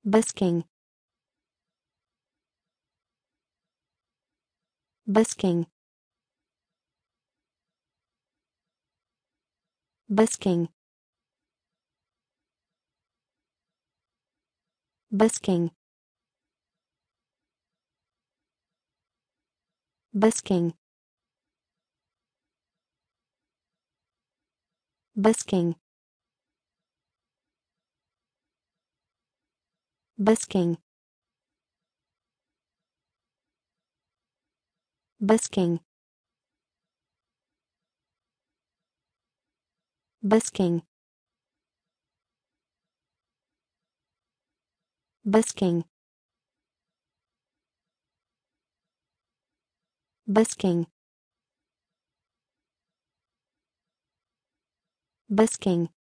Busking. Busking. Busking. Busking. Busking. Busking. Busking. Busking. Busking. Busking. Busking. Busking.